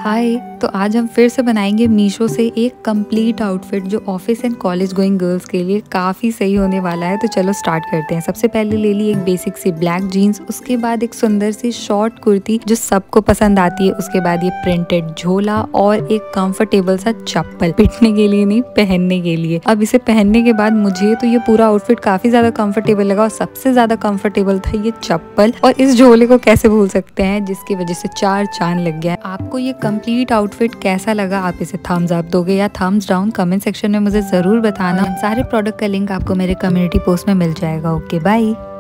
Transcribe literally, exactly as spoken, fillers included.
हाय। तो आज हम फिर से बनाएंगे मीशो से एक कंप्लीट आउटफिट जो office and college going girls के लिए काफ़ी सही होने वाला है। तो चलो स्टार्ट करते हैं। सबसे पहले ले ली एक बेसिक सी ब्लैक जीन्स, उसके बाद एक सुंदर सी शॉर्ट कुर्ती जो सबको पसंद आती है, उसके बाद ये प्रिंटेड झोला और एक कंफर्टेबल सा चप्पल, पिटने के लिए नहीं पहनने के लिए। अब इसे पहनने के बाद मुझे तो ये पूरा आउटफिट काफ़ी ज़्यादा कंफर्टेबल लगा और सबसे ज़्यादा कंफर्टेबल था ये चप्पल। और इस झोले को कैसे भूल सकते हैं जिसकी वजह से चार चांद लग गया। आपको ये कंप्लीट आउटफिट कैसा लगा? आप इसे थम्स अप दोगे या थम्स डाउन? कमेंट सेक्शन में मुझे जरूर बताना। सारे प्रोडक्ट का लिंक आपको मेरे कम्युनिटी पोस्ट में मिल जाएगा। Okay bye.